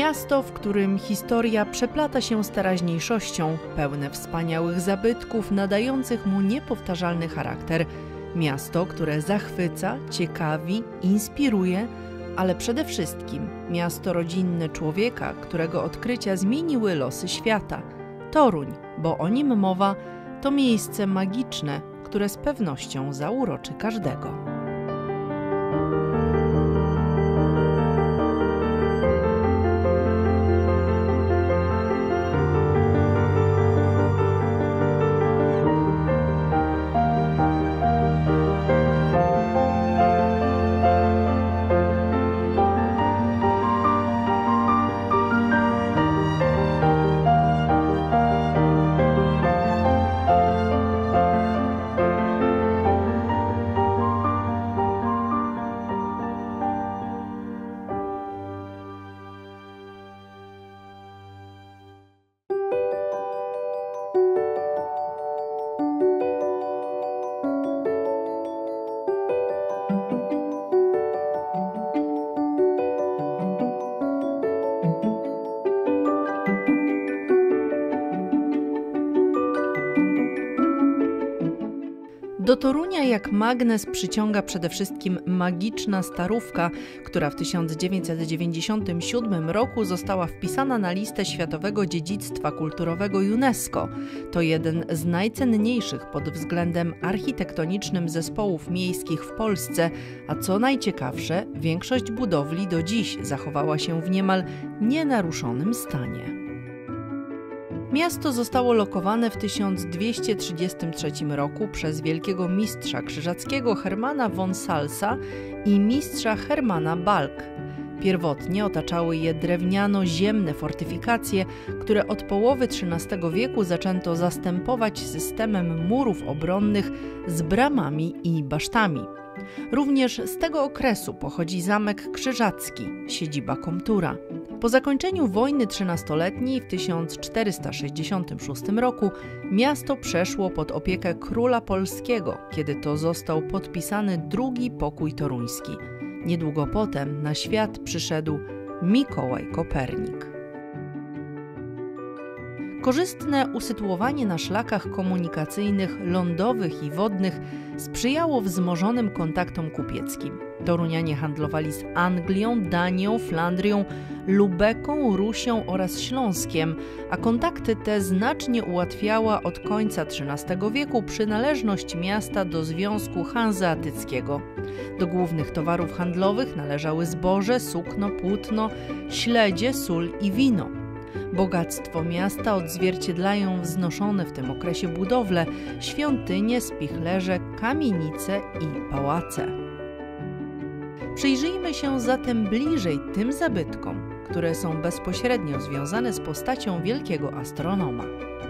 Miasto, w którym historia przeplata się z teraźniejszością, pełne wspaniałych zabytków nadających mu niepowtarzalny charakter. Miasto, które zachwyca, ciekawi, inspiruje, ale przede wszystkim miasto rodzinne człowieka, którego odkrycia zmieniły losy świata. Toruń, bo o nim mowa, to miejsce magiczne, które z pewnością zauroczy każdego. Do Torunia jak magnes przyciąga przede wszystkim magiczna Starówka, która w 1997 roku została wpisana na listę Światowego Dziedzictwa Kulturowego UNESCO. To jeden z najcenniejszych pod względem architektonicznym zespołów miejskich w Polsce, a co najciekawsze, większość budowli do dziś zachowała się w niemal nienaruszonym stanie. Miasto zostało lokowane w 1233 roku przez wielkiego mistrza krzyżackiego Hermana von Salsa i mistrza Hermana Balk. Pierwotnie otaczały je drewniano-ziemne fortyfikacje, które od połowy XIII wieku zaczęto zastępować systemem murów obronnych z bramami i basztami. Również z tego okresu pochodzi zamek krzyżacki, siedziba komtura. Po zakończeniu wojny trzynastoletniej w 1466 roku miasto przeszło pod opiekę króla polskiego, kiedy to został podpisany drugi pokój toruński. Niedługo potem na świat przyszedł Mikołaj Kopernik. Korzystne usytuowanie na szlakach komunikacyjnych lądowych i wodnych sprzyjało wzmożonym kontaktom kupieckim. Torunianie handlowali z Anglią, Danią, Flandrią, Lubeką, Rusią oraz Śląskiem, a kontakty te znacznie ułatwiała od końca XIII wieku przynależność miasta do Związku Hanzeatyckiego. Do głównych towarów handlowych należały zboże, sukno, płótno, śledzie, sól i wino. Bogactwo miasta odzwierciedlają wznoszone w tym okresie budowle, świątynie, spichlerze, kamienice i pałace. Przyjrzyjmy się zatem bliżej tym zabytkom, które są bezpośrednio związane z postacią wielkiego astronoma.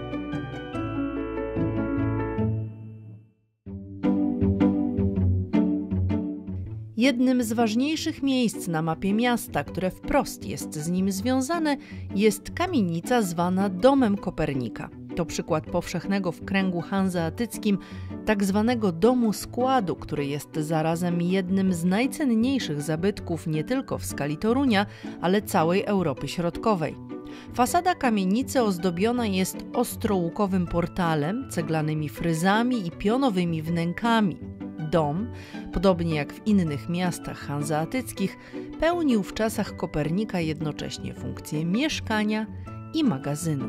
Jednym z ważniejszych miejsc na mapie miasta, które wprost jest z nim związane, jest kamienica zwana Domem Kopernika. To przykład powszechnego w kręgu hanzeatyckim tak zwanego domu składu, który jest zarazem jednym z najcenniejszych zabytków nie tylko w skali Torunia, ale całej Europy Środkowej. Fasada kamienicy ozdobiona jest ostrołukowym portalem, ceglanymi fryzami i pionowymi wnękami. Dom, podobnie jak w innych miastach hanzeatyckich, pełnił w czasach Kopernika jednocześnie funkcję mieszkania i magazynu.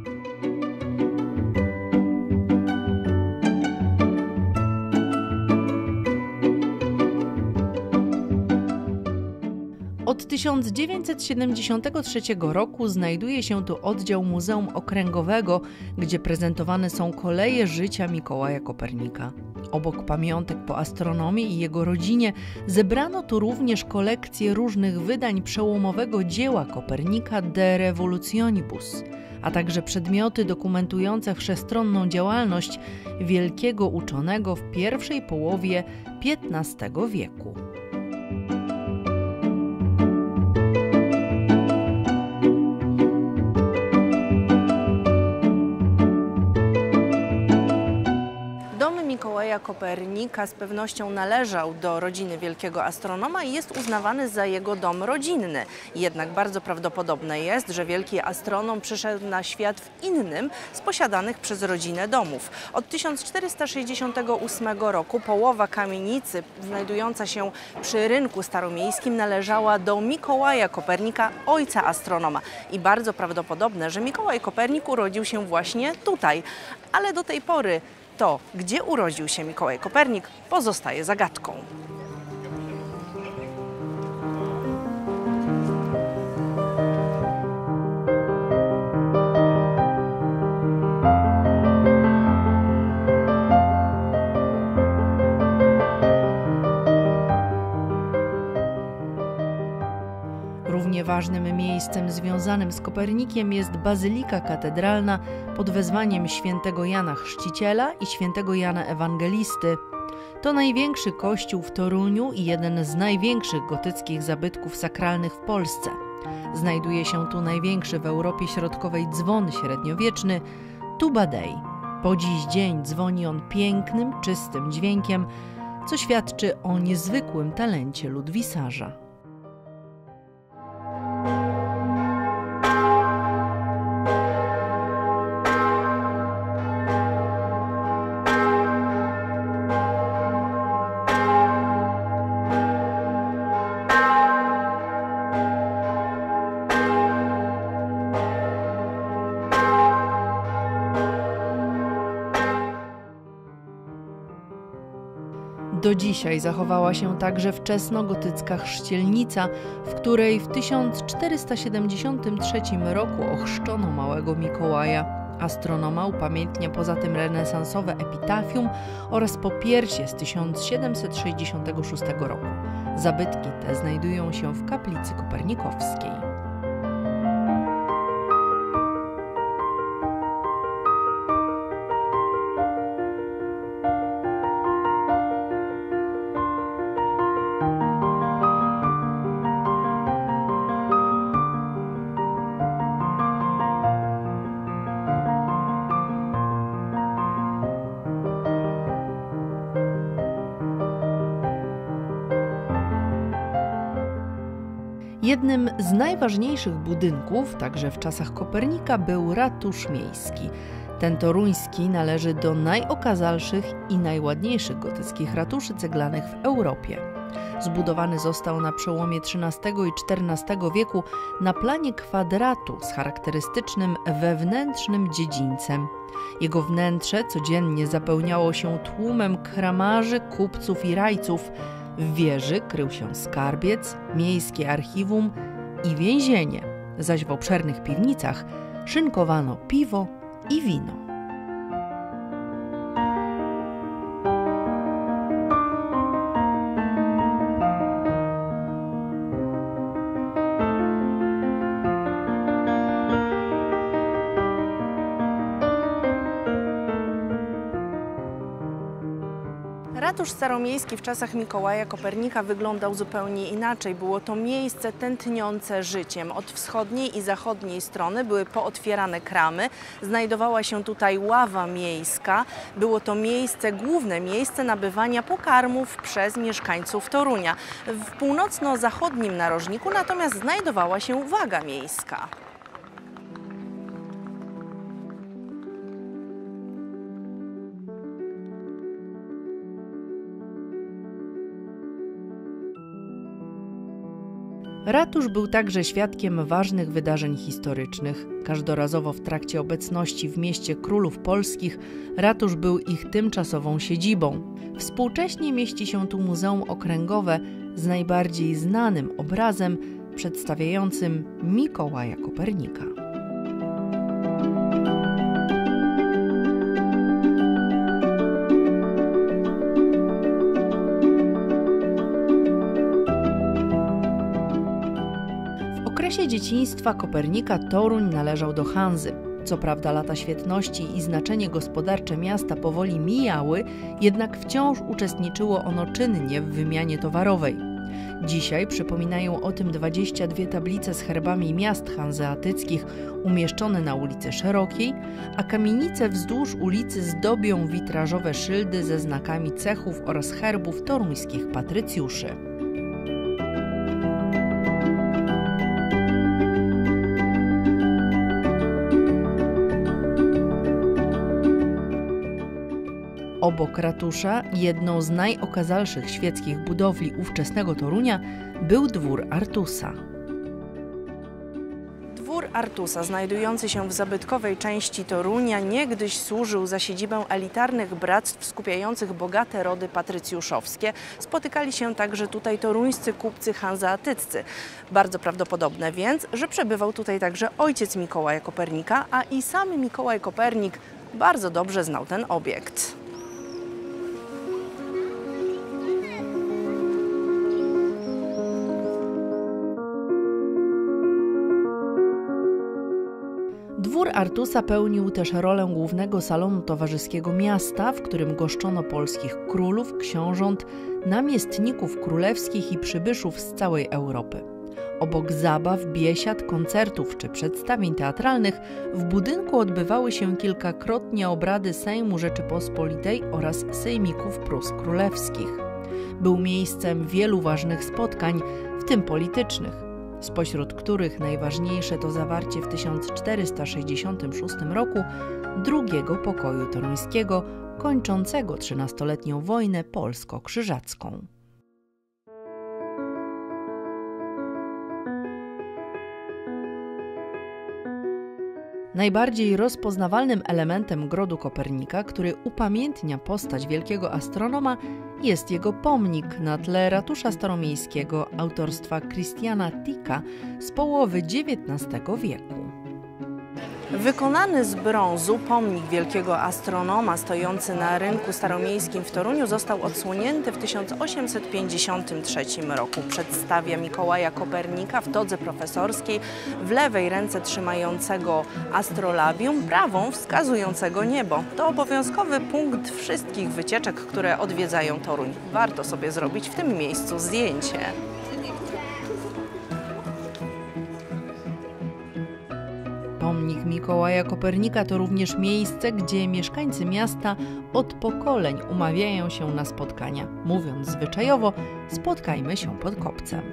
Od 1973 roku znajduje się tu oddział Muzeum Okręgowego, gdzie prezentowane są koleje życia Mikołaja Kopernika. Obok pamiątek po astronomii i jego rodzinie zebrano tu również kolekcję różnych wydań przełomowego dzieła Kopernika De Revolutionibus, a także przedmioty dokumentujące wszechstronną działalność wielkiego uczonego w pierwszej połowie XV wieku. Mikołaja Kopernika z pewnością należał do rodziny wielkiego astronoma i jest uznawany za jego dom rodzinny. Jednak bardzo prawdopodobne jest, że wielki astronom przyszedł na świat w innym z posiadanych przez rodzinę domów. Od 1468 roku połowa kamienicy znajdująca się przy rynku staromiejskim należała do Mikołaja Kopernika, ojca astronoma. I bardzo prawdopodobne, że Mikołaj Kopernik urodził się właśnie tutaj. Ale do tej pory to, gdzie urodził się Mikołaj Kopernik, pozostaje zagadką. Równie ważnym miejscem związanym z Kopernikiem jest Bazylika Katedralna pod wezwaniem świętego Jana Chrzciciela i świętego Jana Ewangelisty. To największy kościół w Toruniu i jeden z największych gotyckich zabytków sakralnych w Polsce. Znajduje się tu największy w Europie Środkowej dzwon średniowieczny Tuba Dei. Po dziś dzień dzwoni on pięknym, czystym dźwiękiem, co świadczy o niezwykłym talencie ludwisarza. Do dzisiaj zachowała się także wczesnogotycka chrzcielnica, w której w 1473 roku ochrzczono małego Mikołaja. Astronoma upamiętnia poza tym renesansowe epitafium oraz popiersie z 1766 roku. Zabytki te znajdują się w kaplicy kopernikowskiej. Jednym z najważniejszych budynków, także w czasach Kopernika, był ratusz miejski. Ten toruński należy do najokazalszych i najładniejszych gotyckich ratuszy ceglanych w Europie. Zbudowany został na przełomie XIII i XIV wieku na planie kwadratu z charakterystycznym wewnętrznym dziedzińcem. Jego wnętrze codziennie zapełniało się tłumem kramarzy, kupców i rajców. W wieży krył się skarbiec, miejskie archiwum i więzienie, zaś w obszernych piwnicach szynkowano piwo i wino. Ratusz staromiejski w czasach Mikołaja Kopernika wyglądał zupełnie inaczej. Było to miejsce tętniące życiem. Od wschodniej i zachodniej strony były pootwierane kramy, znajdowała się tutaj ława miejska. Było to miejsce, główne miejsce nabywania pokarmów przez mieszkańców Torunia. W północno-zachodnim narożniku natomiast znajdowała się waga miejska. Ratusz był także świadkiem ważnych wydarzeń historycznych. Każdorazowo w trakcie obecności w mieście królów polskich ratusz był ich tymczasową siedzibą. Współcześnie mieści się tu Muzeum Okręgowe z najbardziej znanym obrazem przedstawiającym Mikołaja Kopernika. W okresie dzieciństwa Kopernika Toruń należał do Hanzy. Co prawda lata świetności i znaczenie gospodarcze miasta powoli mijały, jednak wciąż uczestniczyło ono czynnie w wymianie towarowej. Dzisiaj przypominają o tym 22 tablice z herbami miast hanzeatyckich umieszczone na ulicy Szerokiej, a kamienice wzdłuż ulicy zdobią witrażowe szyldy ze znakami cechów oraz herbów toruńskich patrycjuszy. Obok ratusza, jedną z najokazalszych świeckich budowli ówczesnego Torunia, był dwór Artusa. Dwór Artusa, znajdujący się w zabytkowej części Torunia, niegdyś służył za siedzibę elitarnych bractw skupiających bogate rody patrycjuszowskie. Spotykali się także tutaj toruńscy kupcy hanzeatyccy. Bardzo prawdopodobne więc, że przebywał tutaj także ojciec Mikołaja Kopernika, a i sam Mikołaj Kopernik bardzo dobrze znał ten obiekt. Dwór Artusa pełnił też rolę głównego salonu towarzyskiego miasta, w którym goszczono polskich królów, książąt, namiestników królewskich i przybyszów z całej Europy. Obok zabaw, biesiad, koncertów czy przedstawień teatralnych w budynku odbywały się kilkakrotnie obrady Sejmu Rzeczypospolitej oraz sejmików Prus Królewskich. Był miejscem wielu ważnych spotkań, w tym politycznych, spośród których najważniejsze to zawarcie w 1466 roku drugiego pokoju toruńskiego, kończącego 13-letnią wojnę polsko-krzyżacką. Najbardziej rozpoznawalnym elementem Grodu Kopernika, który upamiętnia postać wielkiego astronoma, jest jego pomnik na tle ratusza staromiejskiego autorstwa Christiana Ticka z połowy XIX wieku. Wykonany z brązu pomnik wielkiego astronoma stojący na rynku staromiejskim w Toruniu został odsłonięty w 1853 roku. Przedstawia Mikołaja Kopernika w todze profesorskiej, w lewej ręce trzymającego astrolabium, prawą wskazującego niebo. To obowiązkowy punkt wszystkich wycieczek, które odwiedzają Toruń. Warto sobie zrobić w tym miejscu zdjęcie. Pomnik Mikołaja Kopernika to również miejsce, gdzie mieszkańcy miasta od pokoleń umawiają się na spotkania. Mówiąc zwyczajowo, spotkajmy się pod kopcem.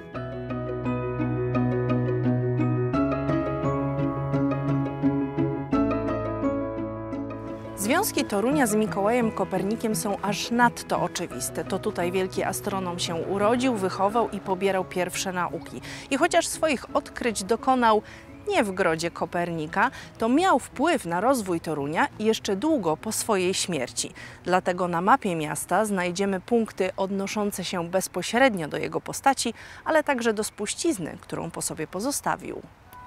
Związki Torunia z Mikołajem Kopernikiem są aż nadto oczywiste. To tutaj wielki astronom się urodził, wychował i pobierał pierwsze nauki. I chociaż swoich odkryć dokonał nie w grodzie Kopernika, to miał wpływ na rozwój Torunia jeszcze długo po swojej śmierci. Dlatego na mapie miasta znajdziemy punkty odnoszące się bezpośrednio do jego postaci, ale także do spuścizny, którą po sobie pozostawił.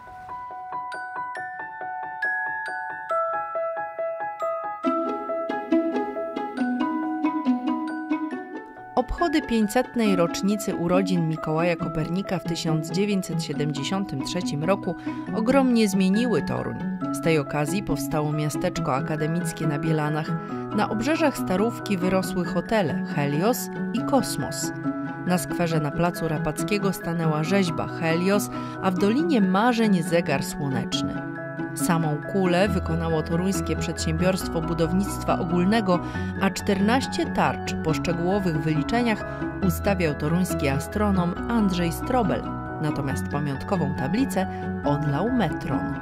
Obchody 500. rocznicy urodzin Mikołaja Kopernika w 1973 roku ogromnie zmieniły Toruń. Z tej okazji powstało miasteczko akademickie na Bielanach. Na obrzeżach Starówki wyrosły hotele Helios i Kosmos. Na skwerze na placu Rapackiego stanęła rzeźba Helios, a w Dolinie Marzeń zegar słoneczny. Samą kulę wykonało toruńskie przedsiębiorstwo budownictwa ogólnego, a 14 tarcz po szczegółowych wyliczeniach ustawiał toruński astronom Andrzej Strobel, natomiast pamiątkową tablicę odlał metron.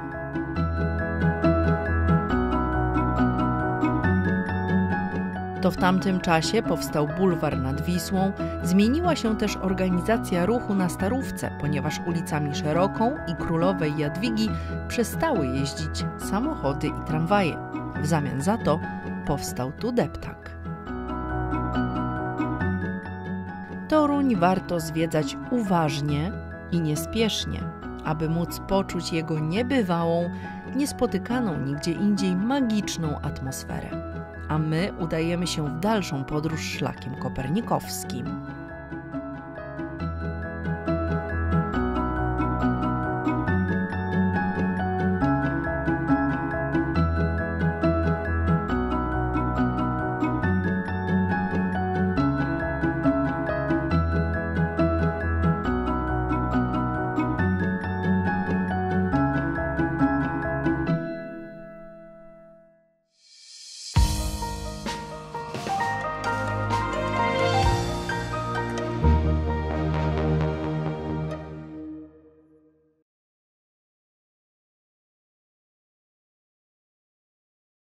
To w tamtym czasie powstał bulwar nad Wisłą, zmieniła się też organizacja ruchu na Starówce, ponieważ ulicami Szeroką i Królowej Jadwigi przestały jeździć samochody i tramwaje. W zamian za to powstał tu deptak. Toruń warto zwiedzać uważnie i niespiesznie, aby móc poczuć jego niebywałą, niespotykaną nigdzie indziej magiczną atmosferę. A my udajemy się w dalszą podróż szlakiem kopernikowskim.